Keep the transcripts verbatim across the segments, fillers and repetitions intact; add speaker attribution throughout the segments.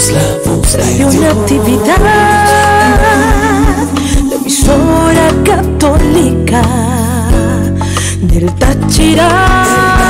Speaker 1: Somos la voz
Speaker 2: Radio Natividad, la emisora católica del Táchira.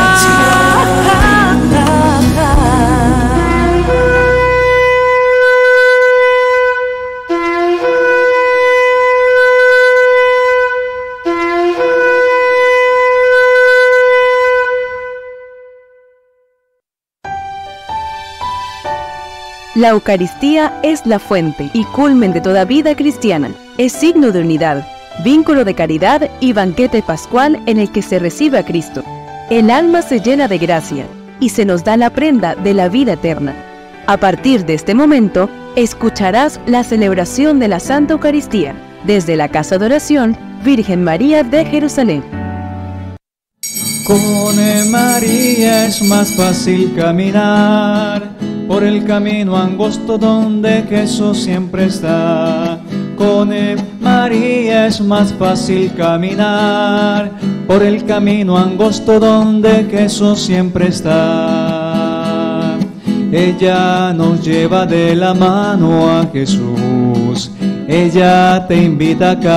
Speaker 3: La Eucaristía es la fuente y culmen de toda vida cristiana. Es signo de unidad, vínculo de caridad y banquete pascual en el que se recibe a Cristo. El alma se llena de gracia y se nos da la prenda de la vida eterna. A partir de este momento, escucharás la celebración de la Santa Eucaristía desde la Casa de Oración Virgen María de Jerusalén.
Speaker 4: Con María es más fácil caminar por el camino angosto donde Jesús siempre está. Con María es más fácil caminar por el camino angosto donde Jesús siempre está. Ella nos lleva de la mano a Jesús. Ella te invita a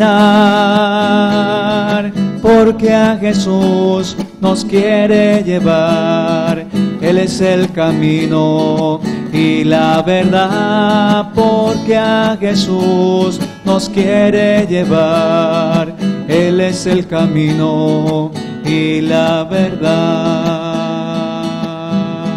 Speaker 4: caminar porque a Jesús nos quiere llevar. Él es el camino y la verdad, porque a Jesús nos quiere llevar. Él es el camino y la verdad.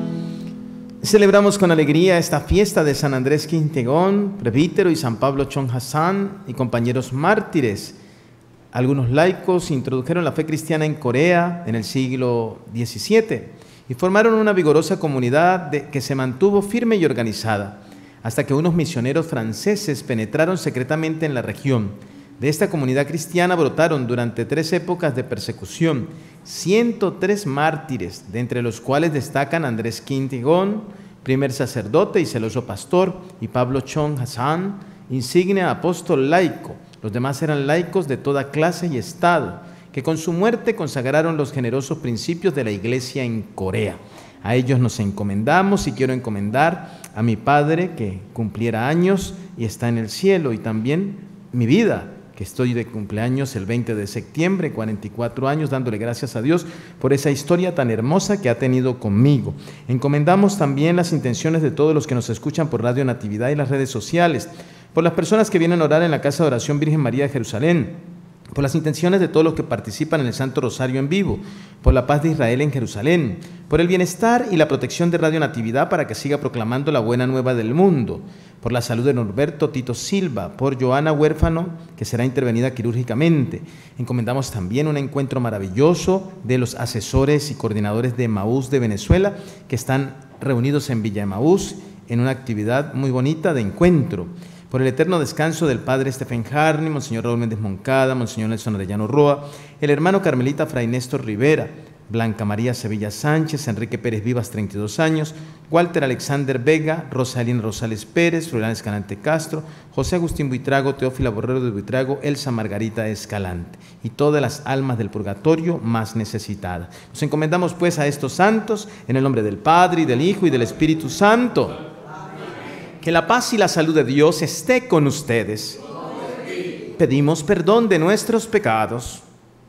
Speaker 5: Celebramos con alegría esta fiesta de San Andrés Quintegón, presbítero, y San Pablo Chon Hassan y compañeros mártires. Algunos laicos introdujeron la fe cristiana en Corea en el siglo diecisiete y formaron una vigorosa comunidad de, que se mantuvo firme y organizada, hasta que unos misioneros franceses penetraron secretamente en la región. De esta comunidad cristiana brotaron durante tres épocas de persecución ciento tres mártires, de entre los cuales destacan Andrés Quintegón, primer sacerdote y celoso pastor, y Pablo Chon Hassan, insigne apóstol laico. Los demás eran laicos de toda clase y estado, que con su muerte consagraron los generosos principios de la Iglesia en Corea. A ellos nos encomendamos, y quiero encomendar a mi padre, que cumpliera años y está en el cielo, y también mi vida, que estoy de cumpleaños el veinte de septiembre, cuarenta y cuatro años, dándole gracias a Dios por esa historia tan hermosa que ha tenido conmigo. Encomendamos también las intenciones de todos los que nos escuchan por Radio Natividad y las redes sociales, por las personas que vienen a orar en la Casa de Oración Virgen María de Jerusalén, por las intenciones de todos los que participan en el Santo Rosario en vivo, por la paz de Israel en Jerusalén, por el bienestar y la protección de Radio Natividad para que siga proclamando la buena nueva del mundo, por la salud de Norberto Tito Silva, por Joana huérfano, que será intervenida quirúrgicamente. Encomendamos también un encuentro maravilloso de los asesores y coordinadores de Emaús de Venezuela, que están reunidos en Villa Emaús en una actividad muy bonita de encuentro. Por el eterno descanso del padre Stephen Harney, Monseñor Raúl Méndez Moncada, Monseñor Nelson Arellano Roa, el hermano carmelita Fray Néstor Rivera, Blanca María Sevilla Sánchez, Enrique Pérez Vivas, treinta y dos años, Walter Alexander Vega, Rosalina Rosales Pérez, Florian Escalante Castro, José Agustín Buitrago, Teófila Borrero de Buitrago, Elsa Margarita Escalante, y todas las almas del purgatorio más necesitadas. Nos encomendamos pues a estos santos, en el nombre del Padre, y del Hijo, y del Espíritu Santo. Que la paz y la salud de Dios esté con ustedes. Pedimos perdón de nuestros pecados.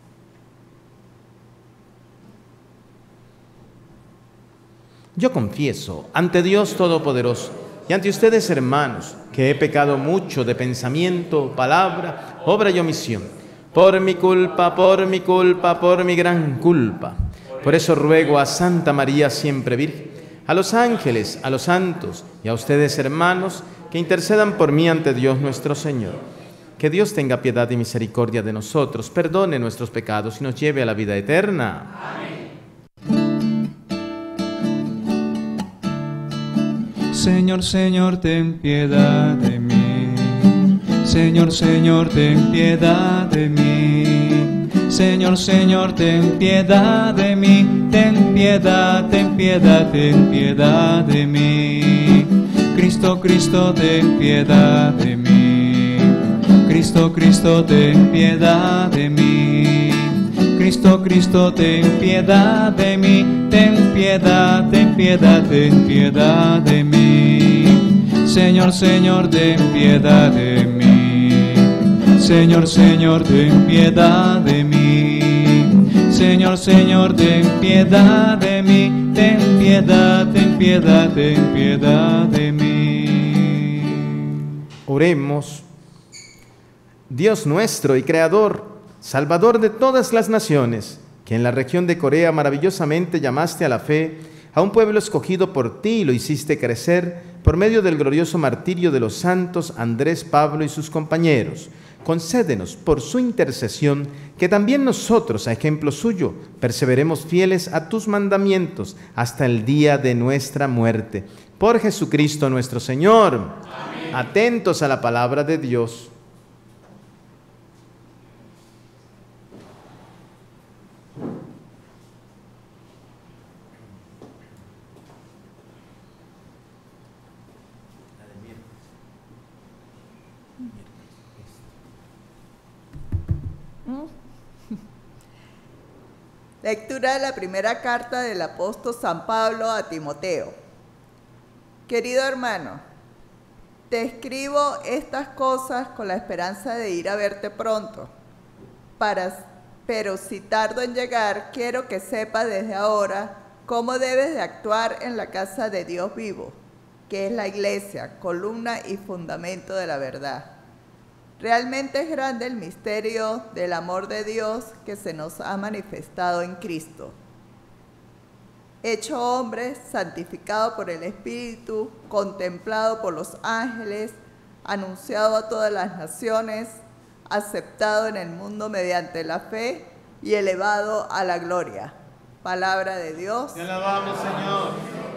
Speaker 5: Yo confieso ante Dios Todopoderoso y ante ustedes, hermanos, que he pecado mucho de pensamiento, palabra, obra y omisión, por mi culpa, por mi culpa, por mi gran culpa. Por eso ruego a Santa María siempre Virgen, a los ángeles, a los santos y a ustedes, hermanos, que intercedan por mí ante Dios nuestro Señor. Que Dios tenga piedad y misericordia de nosotros, perdone nuestros pecados y nos lleve a la vida eterna.
Speaker 4: Amén. Señor, Señor, ten piedad de mí. Señor, Señor, ten piedad de mí. Señor, Señor, ten piedad de mí. Ten piedad, ten piedad, ten piedad de mí. Cristo, Cristo, ten piedad de mí. Cristo, Cristo, ten piedad de mí. Cristo, Cristo, ten piedad de mí. Ten piedad, ten piedad, ten piedad de mí. Señor, Señor, ten piedad de mí. Señor, Señor, ten piedad de mí. Señor, Señor, ten piedad de mí. Ten piedad, ten piedad, ten piedad de mí.
Speaker 5: Oremos. Dios nuestro y Creador, Salvador de todas las naciones, que en la región de Corea maravillosamente llamaste a la fe a un pueblo escogido por ti y lo hiciste crecer por medio del glorioso martirio de los santos Andrés, Pablo y sus compañeros. Concédenos por su intercesión que también nosotros, a ejemplo suyo, perseveremos fieles a tus mandamientos hasta el día de nuestra muerte. Por Jesucristo nuestro Señor. Amén. Atentos a la palabra de Dios.
Speaker 1: Lectura de la primera carta del apóstol San Pablo a Timoteo. Querido hermano, te escribo estas cosas con la esperanza de ir a verte pronto, para, pero si tardo en llegar, quiero que sepas desde ahora cómo debes de actuar en la casa de Dios vivo, que es la iglesia, columna y fundamento de la verdad. Realmente es grande el misterio del amor de Dios que se nos ha manifestado en Cristo. Hecho hombre, santificado por el Espíritu, contemplado por los ángeles, anunciado a todas las naciones, aceptado en el mundo mediante la fe y elevado a la gloria. Palabra de Dios.
Speaker 5: Te alabamos, Señor.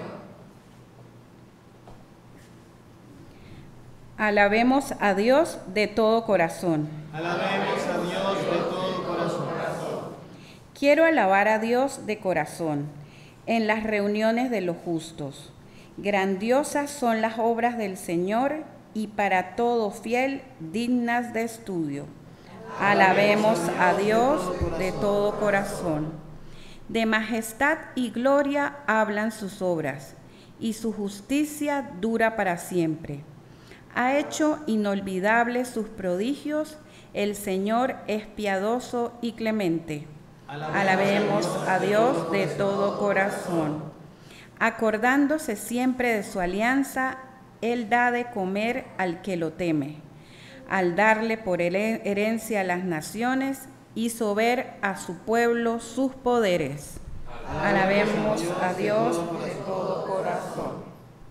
Speaker 6: Alabemos a Dios de todo corazón.
Speaker 5: Alabemos a Dios de todo corazón.
Speaker 6: Quiero alabar a Dios de corazón en las reuniones de los justos. Grandiosas son las obras del Señor y para todo fiel dignas de estudio. Alabemos a Dios de todo corazón. De majestad y gloria hablan sus obras, y su justicia dura para siempre. Ha hecho inolvidables sus prodigios, el Señor es piadoso y clemente. Alabemos a Dios de todo corazón. Acordándose siempre de su alianza, Él da de comer al que lo teme. Al darle por herencia a las naciones, hizo ver a su pueblo sus poderes. Alabemos a Dios de todo corazón.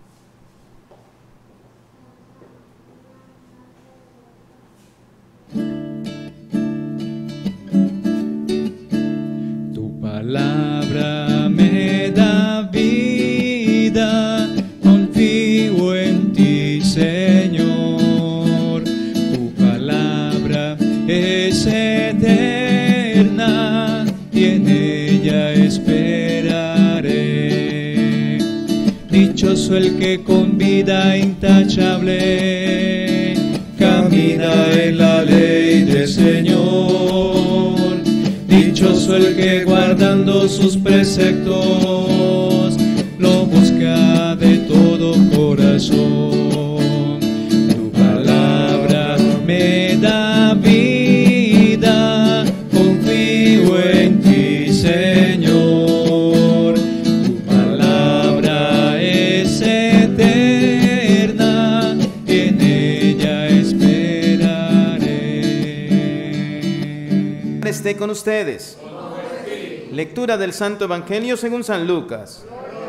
Speaker 4: Palabra me da vida, confío en ti, Señor. Tu palabra es eterna y en ella esperaré. Dichoso el que con vida intachable camina en la ley del Señor. Dichoso el que guardando sus preceptos lo busca de todo corazón. Tu palabra me da vida, confío en ti, Señor. Tu palabra es eterna, en ella esperaré.
Speaker 5: Esté con ustedes. Lectura del Santo Evangelio según San Lucas.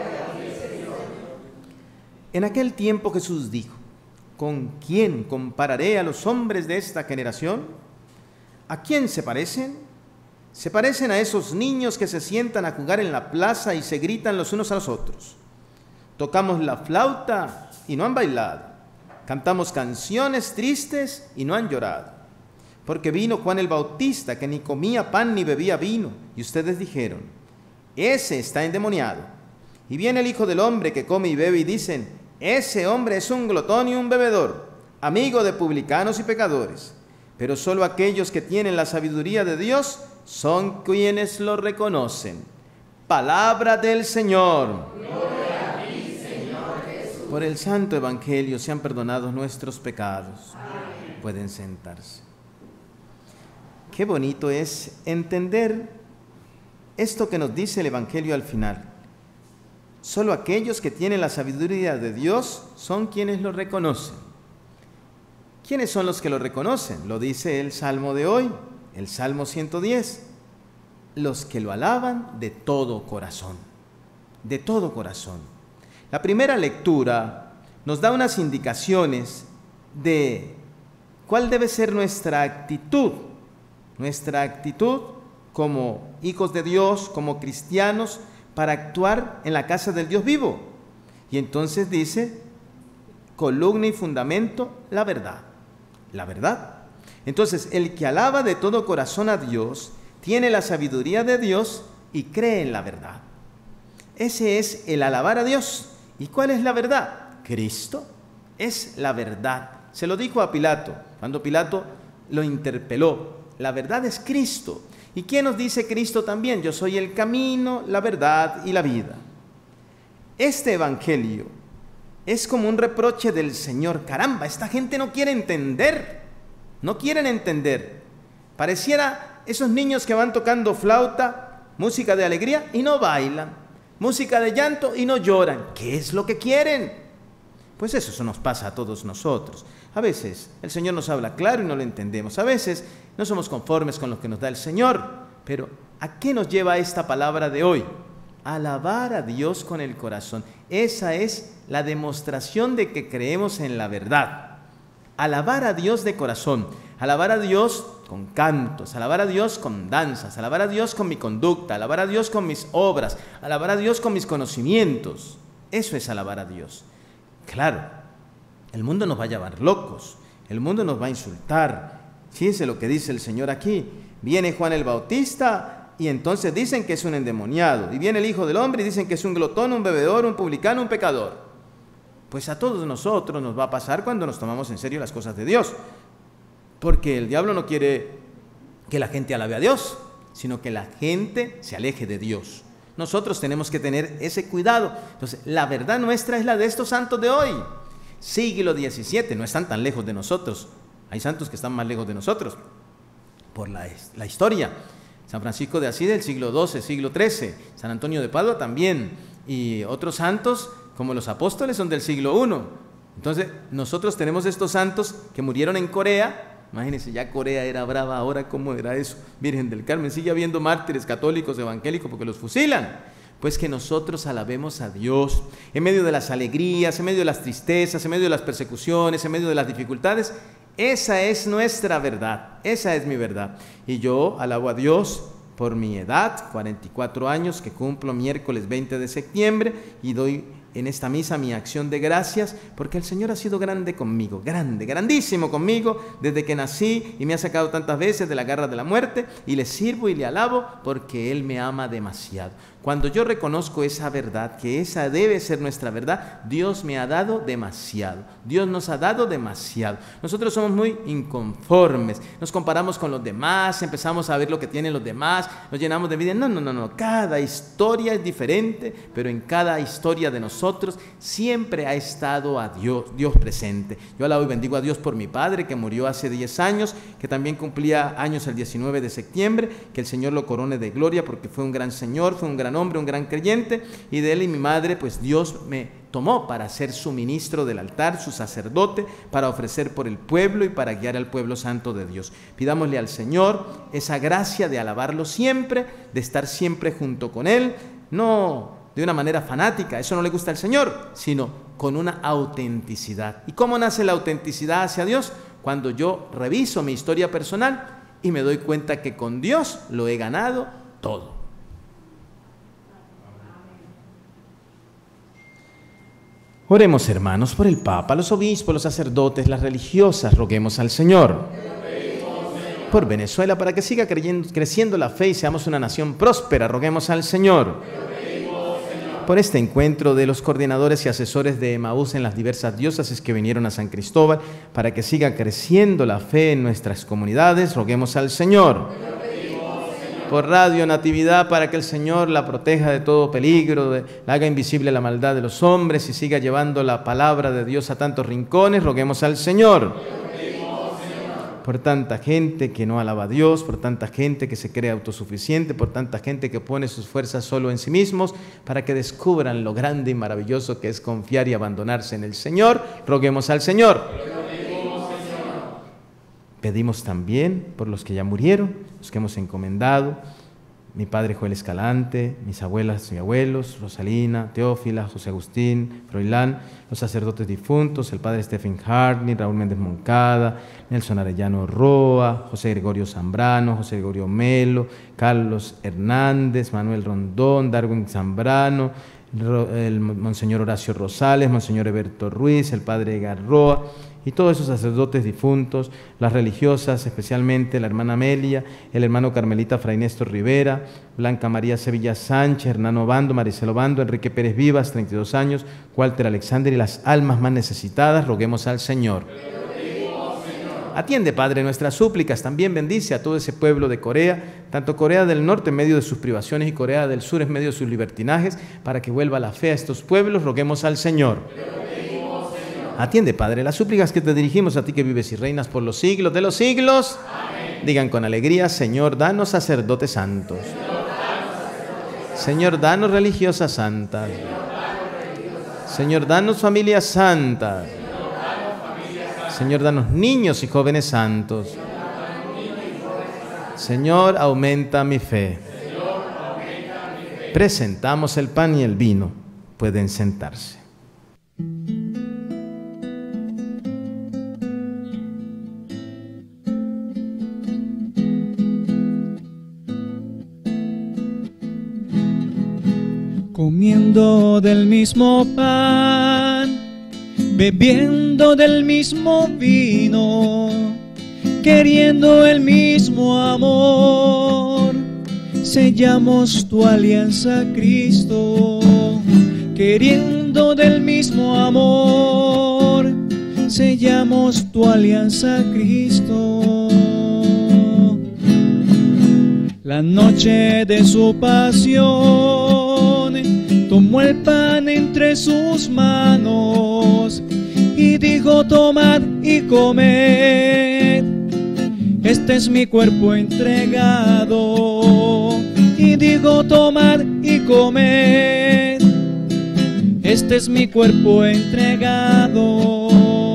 Speaker 5: En aquel tiempo Jesús dijo: ¿con quién compararé a los hombres de esta generación? ¿A quién se parecen? Se parecen a esos niños que se sientan a jugar en la plaza y se gritan los unos a los otros. Tocamos la flauta y no han bailado. Cantamos canciones tristes y no han llorado. Porque vino Juan el Bautista, que ni comía pan ni bebía vino, y ustedes dijeron: ese está endemoniado. Y viene el Hijo del Hombre, que come y bebe, y dicen: ese hombre es un glotón y un bebedor, amigo de publicanos y pecadores. Pero solo aquellos que tienen la sabiduría de Dios son quienes lo reconocen. Palabra del Señor. Gloria a ti, Señor Jesús. Por el Santo Evangelio sean perdonados nuestros pecados. Amén. Pueden sentarse. Qué bonito es entender esto que nos dice el Evangelio al final. Solo aquellos que tienen la sabiduría de Dios son quienes lo reconocen. ¿Quiénes son los que lo reconocen? Lo dice el Salmo de hoy, el Salmo ciento diez. Los que lo alaban de todo corazón, de todo corazón. La primera lectura nos da unas indicaciones de cuál debe ser nuestra actitud, nuestra actitud como hijos de Dios, como cristianos, para actuar en la casa del Dios vivo. Y entonces dice, columna y fundamento, la verdad. La verdad. Entonces, el que alaba de todo corazón a Dios, tiene la sabiduría de Dios y cree en la verdad. Ese es el alabar a Dios. ¿Y cuál es la verdad? Cristo es la verdad. Se lo dijo a Pilato, cuando Pilato lo interpeló. La verdad es Cristo. ¿Y quién nos dice Cristo también? Yo soy el camino, la verdad y la vida. Este evangelio es como un reproche del Señor. Caramba, esta gente no quiere entender. No quieren entender. Pareciera esos niños que van tocando flauta, música de alegría y no bailan. Música de llanto y no lloran. ¿Qué es lo que quieren? Pues eso, eso nos pasa a todos nosotros. A veces el Señor nos habla claro y no lo entendemos. A veces no somos conformes con lo que nos da el Señor. Pero ¿a qué nos lleva esta palabra de hoy? Alabar a Dios con el corazón. Esa es la demostración de que creemos en la verdad. Alabar a Dios de corazón. Alabar a Dios con cantos. Alabar a Dios con danzas. Alabar a Dios con mi conducta. Alabar a Dios con mis obras. Alabar a Dios con mis conocimientos. Eso es alabar a Dios. Claro. El mundo nos va a llamar locos, el mundo nos va a insultar. Fíjense lo que dice el Señor aquí. Viene Juan el Bautista y entonces dicen que es un endemoniado. Y viene el Hijo del Hombre y dicen que es un glotón, un bebedor, un publicano, un pecador. Pues a todos nosotros nos va a pasar cuando nos tomamos en serio las cosas de Dios. Porque el diablo no quiere que la gente alabe a Dios, sino que la gente se aleje de Dios. Nosotros tenemos que tener ese cuidado. Entonces, la verdad nuestra es la de estos santos de hoy. Siglo diecisiete, no están tan lejos de nosotros. Hay santos que están más lejos de nosotros por la, la historia. San Francisco de Asís del siglo doce, siglo trece, San Antonio de Padua también, y otros santos como los apóstoles son del siglo primero. Entonces nosotros tenemos estos santos que murieron en Corea. Imagínense, ya Corea era brava, ahora cómo era eso. Virgen del Carmen, sigue habiendo mártires católicos, evangélicos, porque los fusilan. Pues que nosotros alabemos a Dios en medio de las alegrías, en medio de las tristezas, en medio de las persecuciones, en medio de las dificultades. Esa es nuestra verdad, esa es mi verdad. Y yo alabo a Dios por mi edad, cuarenta y cuatro años, que cumplo miércoles veinte de septiembre, y doy en esta misa mi acción de gracias, porque el Señor ha sido grande conmigo, grande, grandísimo conmigo, desde que nací, y me ha sacado tantas veces de la garra de la muerte, y le sirvo y le alabo, porque Él me ama demasiado. Cuando yo reconozco esa verdad, que esa debe ser nuestra verdad, Dios me ha dado demasiado. Dios nos ha dado demasiado. Nosotros somos muy inconformes. Nos comparamos con los demás, empezamos a ver lo que tienen los demás, nos llenamos de envidia. No, no, no, no. Cada historia es diferente, pero en cada historia de nosotros siempre ha estado a Dios, Dios presente. Yo alabo y bendigo a Dios por mi padre, que murió hace diez años, que también cumplía años el diecinueve de septiembre, que el Señor lo corone de gloria, porque fue un gran Señor, fue un gran hombre, un gran creyente, y de él y mi madre, pues Dios me tomó para ser su ministro del altar, su sacerdote, para ofrecer por el pueblo y para guiar al pueblo santo de Dios. Pidámosle al Señor esa gracia de alabarlo siempre, de estar siempre junto con Él, no de una manera fanática, eso no le gusta al Señor, sino con una autenticidad. ¿Y cómo nace la autenticidad hacia Dios? Cuando yo reviso mi historia personal y me doy cuenta que con Dios lo he ganado todo. Oremos, hermanos, por el Papa, los obispos, los sacerdotes, las religiosas. Roguemos al Señor. Por Venezuela, para que siga creyendo, creciendo la fe y seamos una nación próspera. Roguemos al Señor. Por este encuentro de los coordinadores y asesores de Emaús en las diversas diócesis que vinieron a San Cristóbal, para que siga creciendo la fe en nuestras comunidades. Roguemos al Señor. por Radio Natividad, para que el Señor la proteja de todo peligro, de, la haga invisible la maldad de los hombres y siga llevando la palabra de Dios a tantos rincones. Roguemos al Señor. Por tanta gente que no alaba a Dios, por tanta gente que se cree autosuficiente, por tanta gente que pone sus fuerzas solo en sí mismos, para que descubran lo grande y maravilloso que es confiar y abandonarse en el Señor. Roguemos al Señor. Pedimos también por los que ya murieron, los que hemos encomendado, mi padre Joel Escalante, mis abuelas y abuelos, Rosalina, Teófila, José Agustín, Froilán, los sacerdotes difuntos, el padre Stephen Hartney, Raúl Méndez Moncada, Nelson Arellano Roa, José Gregorio Zambrano, José Gregorio Melo, Carlos Hernández, Manuel Rondón, Darwin Zambrano, el Monseñor Horacio Rosales, Monseñor Eberto Ruiz, el padre Garroa, y todos esos sacerdotes difuntos, las religiosas, especialmente la hermana Amelia, el hermano Carmelita Fray Néstor Rivera, Blanca María Sevilla Sánchez, Hernán Bando, Maricelo Bando, Enrique Pérez Vivas, treinta y dos años, Walter Alexander y las almas más necesitadas. Roguemos al Señor. Atiende, Padre, nuestras súplicas. También bendice a todo ese pueblo de Corea, tanto Corea del Norte en medio de sus privaciones y Corea del Sur en medio de sus libertinajes, para que vuelva la fe a estos pueblos. Roguemos al Señor. Atiende, Padre, las súplicas que te dirigimos a ti que vives y reinas por los siglos de los siglos. Amén. Digan con alegría: Señor, danos sacerdotes santos. Señor, danos, sacerdotes. Señor, danos religiosas santas. Señor, danos, religiosas. Señor, danos familias santas. Señor, danos, familias santas. Señor, danos niños y jóvenes santos. Señor, danos niños y jóvenes santos. Señor, aumenta mi fe. Señor, aumenta mi fe. Presentamos el pan y el vino. Pueden sentarse.
Speaker 4: Comiendo del mismo pan, bebiendo del mismo vino, queriendo el mismo amor, sellamos tu alianza, Cristo. Queriendo del mismo amor, sellamos tu alianza, Cristo. La noche de su pasión, tomó el pan entre sus manos y dijo: tomad y comed, este es mi cuerpo entregado. Y dijo: tomad y comed, este es mi cuerpo entregado.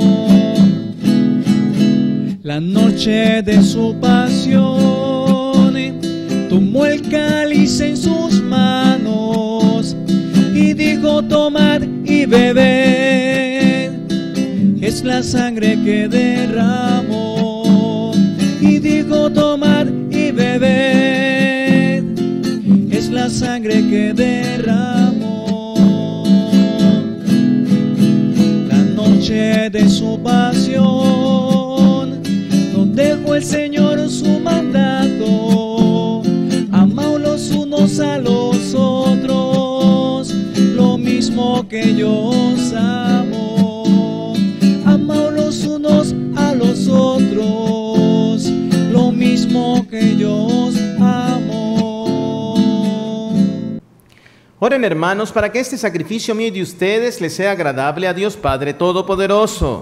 Speaker 4: La noche de su pasión, tomó el cáliz en sus manos y dijo: tomad y bebed, es la sangre que derramó. Y dijo: tomad y bebed, es la sangre que derramó. La noche de su pasión, nos dejó el Señor su mandato: amaos los unos a los otros, lo mismo que yo os amo. Amaos los unos a los otros, lo mismo que yo os amo.
Speaker 5: Oren, hermanos, para que este sacrificio mío y de ustedes les sea agradable a Dios Padre Todopoderoso.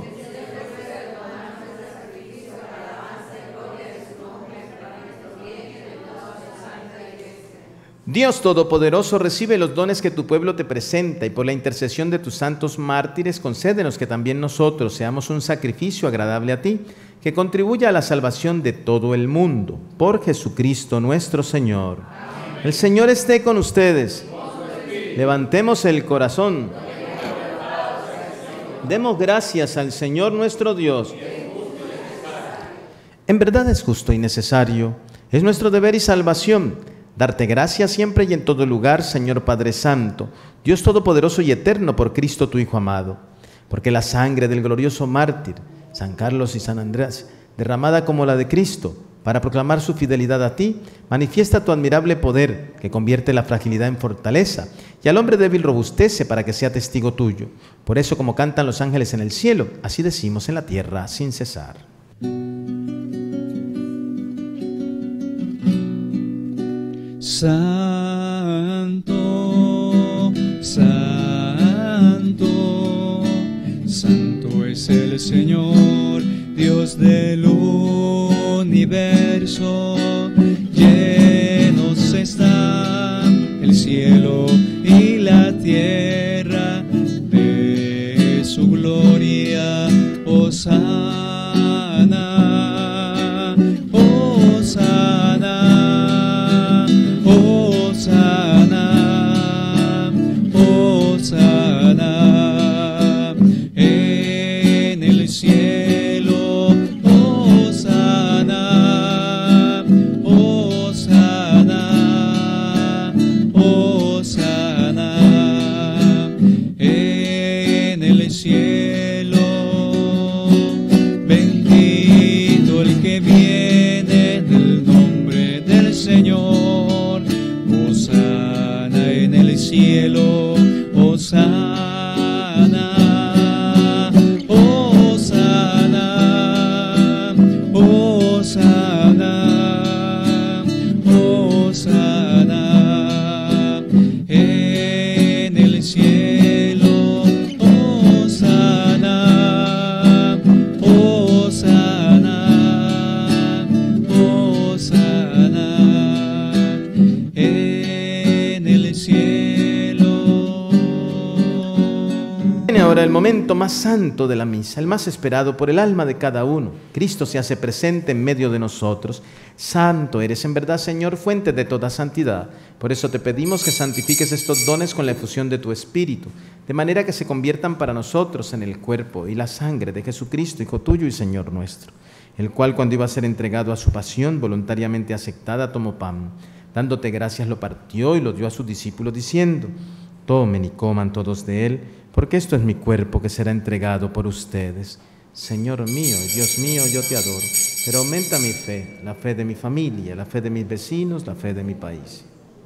Speaker 5: Dios Todopoderoso, recibe los dones que tu pueblo te presenta y por la intercesión de tus santos mártires, concédenos que también nosotros seamos un sacrificio agradable a ti, que contribuya a la salvación de todo el mundo. Por Jesucristo nuestro Señor. Amén. El Señor esté con ustedes. Levantemos el corazón. Demos gracias al Señor nuestro Dios. En verdad es justo y necesario, es nuestro deber y salvación, darte gracias siempre y en todo lugar, Señor Padre Santo, Dios Todopoderoso y Eterno, por Cristo tu Hijo amado, porque la sangre del glorioso mártir, San Carlos y San Andrés, derramada como la de Cristo, para proclamar su fidelidad a ti, manifiesta tu admirable poder, que convierte la fragilidad en fortaleza, y al hombre débil robustece para que sea testigo tuyo. Por eso, como cantan los ángeles en el cielo, así decimos en la tierra sin cesar.
Speaker 4: Santo, santo, santo es el Señor, Dios del universo. Llenos están el cielo y la tierra de su gloria. Hosana, Hosana, Hosana, Hosana en el cielo. Hosana, Hosana, Hosana en el cielo. Bendito el que viene en el nombre del Señor. Hosana en el cielo. Hosana, Hosana, Hosana, Hosana en el cielo. Hosana, Hosana, Hosana en el cielo.
Speaker 5: Viene ahora el momento más santo de la misa, el más esperado por el alma de cada uno. Cristo se hace presente en medio de nosotros. Santo eres en verdad, Señor, fuente de toda santidad. Por eso te pedimos que santifiques estos dones con la efusión de tu Espíritu, de manera que se conviertan para nosotros en el cuerpo y la sangre de Jesucristo, Hijo tuyo y Señor nuestro, el cual, cuando iba a ser entregado a su pasión voluntariamente aceptada, tomó pan. Dándote gracias, lo partió y lo dio a sus discípulos, diciendo: tomen y coman todos de él, porque esto es mi cuerpo que será entregado por ustedes. Señor mío y Dios mío, yo te adoro, pero aumenta mi fe, la fe de mi familia, la fe de mis vecinos, la fe de mi país.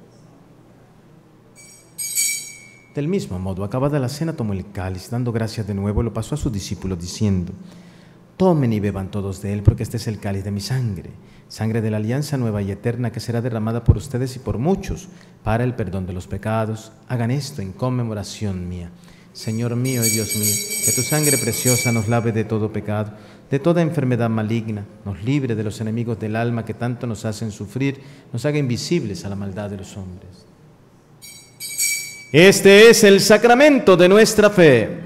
Speaker 5: Del mismo modo, acabada la cena, tomó el cáliz, dando gracias de nuevo, lo pasó a sus discípulos, diciendo: tomen y beban todos de él, porque este es el cáliz de mi sangre, sangre de la alianza nueva y eterna, que será derramada por ustedes y por muchos para el perdón de los pecados. Hagan esto en conmemoración mía. Señor mío y Dios mío, que tu sangre preciosa nos lave de todo pecado, de toda enfermedad maligna, nos libre de los enemigos del alma que tanto nos hacen sufrir, nos haga invisibles a la maldad de los hombres. Este es el sacramento de nuestra fe.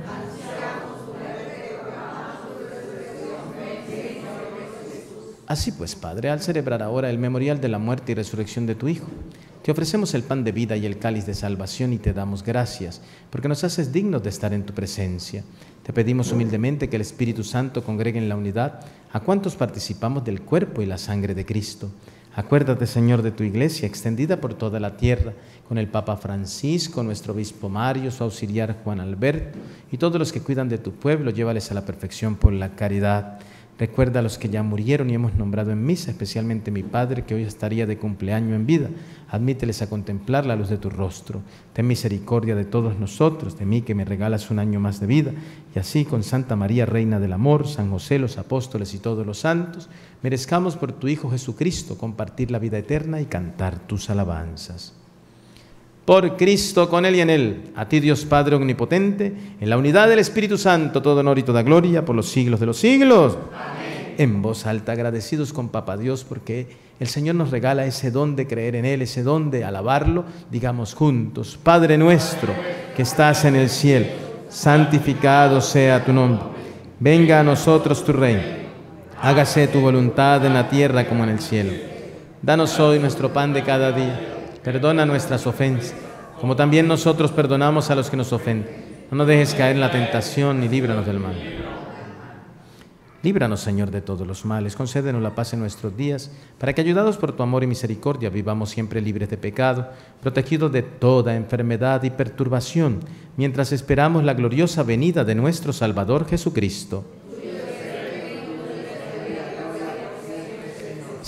Speaker 5: Así pues, Padre, al celebrar ahora el memorial de la muerte y resurrección de tu Hijo, te ofrecemos el pan de vida y el cáliz de salvación y te damos gracias, porque nos haces dignos de estar en tu presencia. Te pedimos humildemente que el Espíritu Santo congregue en la unidad a cuantos participamos del cuerpo y la sangre de Cristo. Acuérdate, Señor, de tu Iglesia, extendida por toda la tierra, con el Papa Francisco, nuestro obispo Mario, su auxiliar Juan Alberto, y todos los que cuidan de tu pueblo, llévales a la perfección por la caridad. Recuerda a los que ya murieron y hemos nombrado en misa, especialmente mi padre, que hoy estaría de cumpleaños en vida. Admíteles a contemplar la luz de tu rostro. Ten misericordia de todos nosotros, de mí que me regalas un año más de vida, y así con Santa María, Reina del Amor, San José, los apóstoles y todos los santos, merezcamos por tu Hijo Jesucristo compartir la vida eterna y cantar tus alabanzas. Por Cristo, con Él y en Él, a ti Dios Padre Omnipotente, en la unidad del Espíritu Santo, todo honor y toda gloria por los siglos de los siglos. Amén. En voz alta, agradecidos con Papá Dios, porque el Señor nos regala ese don de creer en Él, ese don de alabarlo, digamos juntos: Padre nuestro, que estás en el cielo, santificado sea tu nombre. Venga a nosotros tu reino. Hágase tu voluntad en la tierra como en el cielo. Danos hoy nuestro pan de cada día. Perdona nuestras ofensas, como también nosotros perdonamos a los que nos ofenden. No nos dejes caer en la tentación y líbranos del mal. Líbranos, Señor, de todos los males. Concédenos la paz en nuestros días, para que, ayudados por tu amor y misericordia, vivamos siempre libres de pecado, protegidos de toda enfermedad y perturbación, mientras esperamos la gloriosa venida de nuestro Salvador Jesucristo.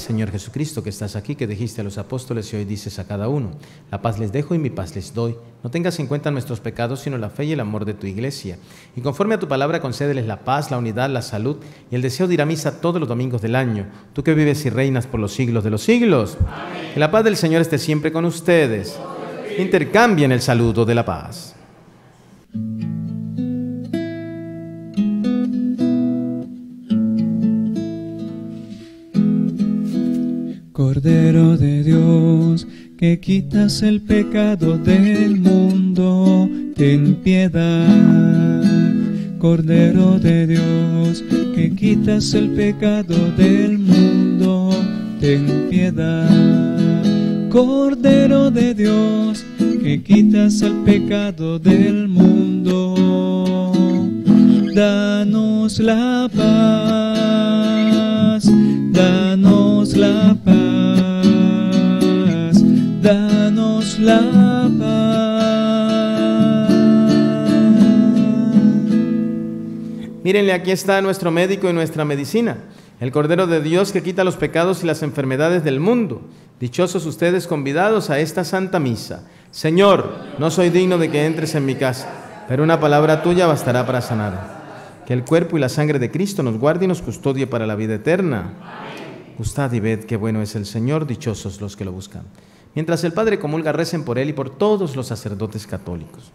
Speaker 5: Señor Jesucristo, que estás aquí, que dijiste a los apóstoles y hoy dices a cada uno: la paz les dejo y mi paz les doy. No tengas en cuenta nuestros pecados, sino la fe y el amor de tu iglesia. Y conforme a tu palabra, concédeles la paz, la unidad, la salud y el deseo de ir a misa todos los domingos del año. Tú que vives y reinas por los siglos de los siglos. Amén. Que la paz del Señor esté siempre con ustedes. Intercambien el saludo de la paz.
Speaker 4: Cordero de Dios, que quitas el pecado del mundo, ten piedad. Cordero de Dios, que quitas el pecado del mundo, ten piedad. Cordero de Dios, que quitas el pecado del mundo, danos la paz, danos la paz. Danos la paz.
Speaker 5: Mírenle, aquí está nuestro médico y nuestra medicina, el Cordero de Dios que quita los pecados y las enfermedades del mundo. Dichosos ustedes convidados a esta Santa Misa. Señor, no soy digno de que entres en mi casa, pero una palabra tuya bastará para sanar. Que el cuerpo y la sangre de Cristo nos guarde y nos custodie para la vida eterna. Gustad y ved qué bueno es el Señor, dichosos los que lo buscan. Mientras el Padre comulga, recen por él y por todos los sacerdotes católicos.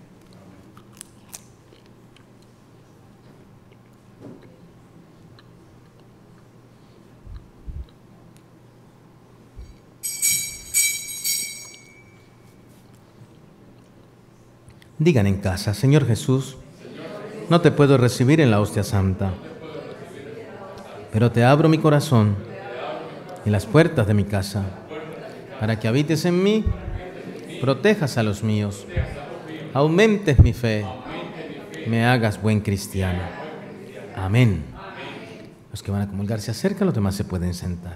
Speaker 5: Digan en casa: Señor Jesús, no te puedo recibir en la hostia santa, pero te abro mi corazón y las puertas de mi casa, para que habites en mí, protejas a los míos, aumentes mi fe, me hagas buen cristiano. Amén. Los que van a comulgar se acercan, los demás se pueden sentar.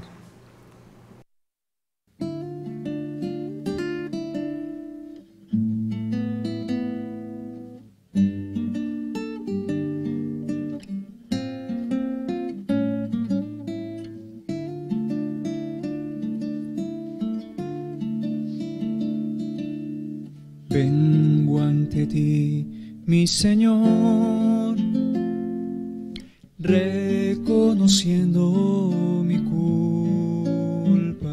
Speaker 4: Vengo ante ti, mi Señor, reconociendo mi culpa,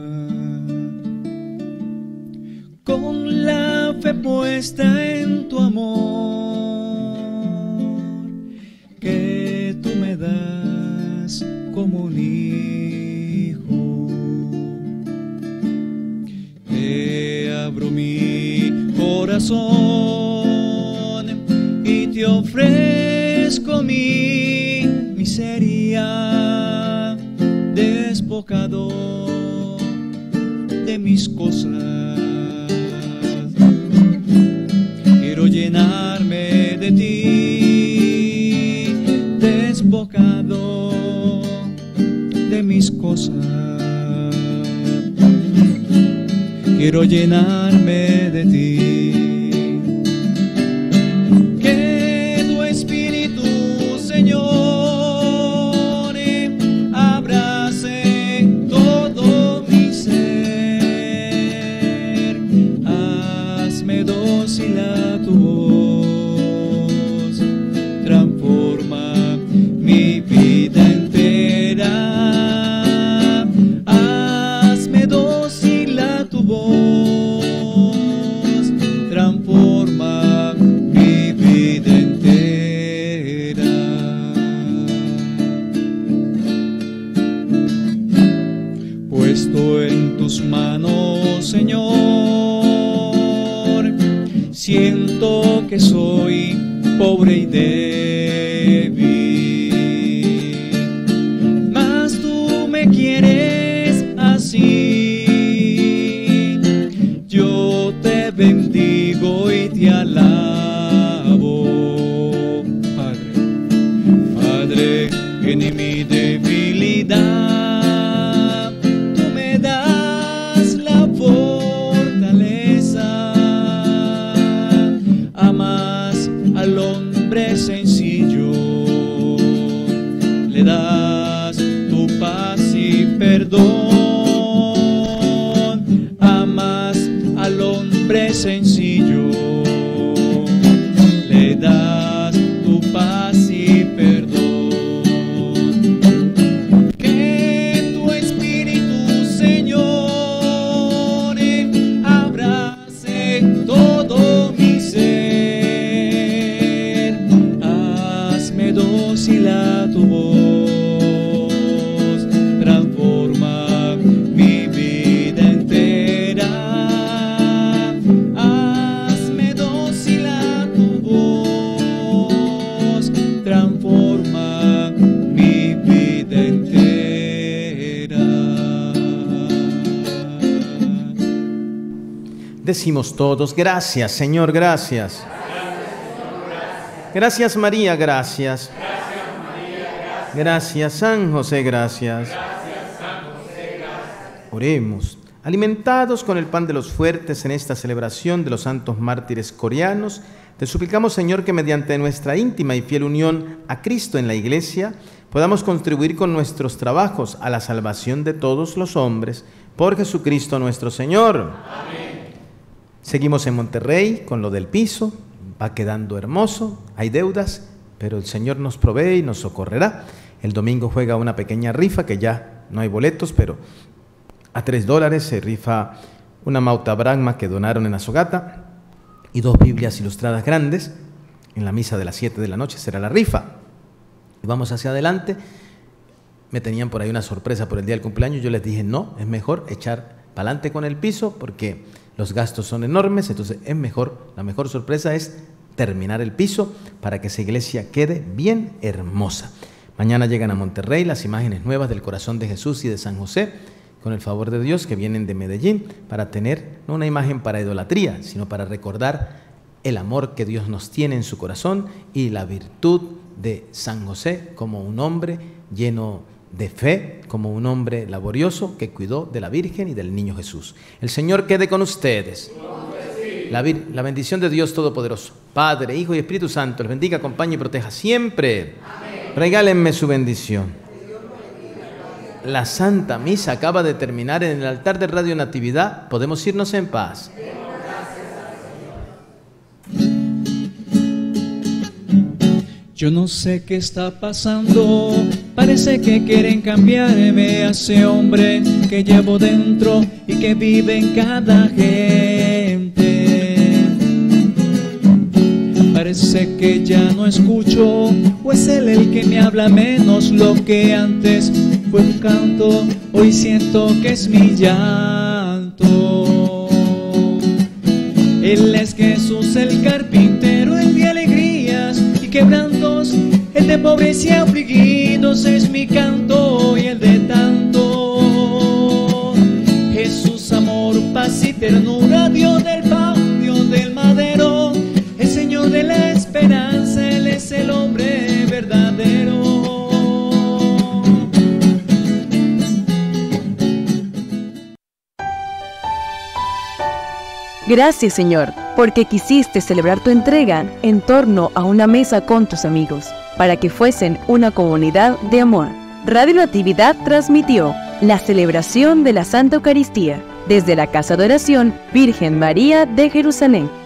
Speaker 4: con la fe puesta en tu amor, que tú me das como un hijo. Te abro mi corazón y te ofrezco mi miseria, despojado de mis cosas. Quiero llenarme de ti, despojado de mis cosas. Quiero llenarme de ti. Que tu Espíritu, Señor, abrace todo mi ser. Hazme dócil a tu voz, transforma mi vida entera. Hazme dócil a tu voz, transforma mi vida entera. Puesto en tus manos, Señor, siento que soy pobre y débil, mas tú me quieres así. Yo te bendigo y te alabo, Padre. Padre, en mi debilidad tú me das la fortaleza. Amas al hombre sencillo
Speaker 5: Decimos todos, gracias, Señor, gracias. Gracias, María, gracias. Gracias, San José, gracias. Oremos. Alimentados con el pan de los fuertes en esta celebración de los santos mártires coreanos, te suplicamos, Señor, que mediante nuestra íntima y fiel unión a Cristo en la Iglesia, podamos contribuir con nuestros trabajos a la salvación de todos los hombres, por Jesucristo nuestro Señor. Amén. Seguimos en Monterrey con lo del piso, va quedando hermoso, hay deudas, pero el Señor nos provee y nos socorrerá. El domingo juega una pequeña rifa, que ya no hay boletos, pero a tres dólares se rifa una Mauta Brahma que donaron en Azogata y dos Biblias ilustradas grandes. En la misa de las siete de la noche será la rifa. Y vamos hacia adelante. Me tenían por ahí una sorpresa por el día del cumpleaños. Yo les dije, no, es mejor echar para adelante con el piso porque los gastos son enormes. Entonces es mejor, la mejor sorpresa es terminar el piso para que esa iglesia quede bien hermosa. Mañana llegan a Monterrey las imágenes nuevas del Corazón de Jesús y de San José, con el favor de Dios, que vienen de Medellín, para tener no una imagen para idolatría, sino para recordar el amor que Dios nos tiene en su corazón y la virtud de San José como un hombre lleno de fe, como un hombre laborioso que cuidó de la Virgen y del niño Jesús. El Señor quede con ustedes. La, la bendición de Dios Todopoderoso, Padre, Hijo y Espíritu Santo, les bendiga, acompañe y proteja siempre. Amén. Regálenme su bendición. La Santa Misa acaba de terminar en el altar de Radio Natividad. Podemos irnos en paz.
Speaker 4: Yo no sé qué está pasando, parece que quieren cambiarme a ese hombre que llevo dentro y que vive en cada gente. Parece que ya no escucho, o es él el que me habla menos. Lo que antes fue un canto, hoy siento que es mi llanto. Él es Jesús el carpintero, el de alegrías y quebrantos, el de pobres y afligidos es mi canto y el de tanto. Jesús, amor, paz y ternura, Dios del pan, Dios del madero, el Señor de la esperanza, Él es el hombre verdadero.
Speaker 3: Gracias, Señor, porque quisiste celebrar tu entrega en torno a una mesa con tus amigos, para que fuesen una comunidad de amor. Radio Natividad transmitió la celebración de la Santa Eucaristía desde la Casa de Oración Virgen María de Jerusalén.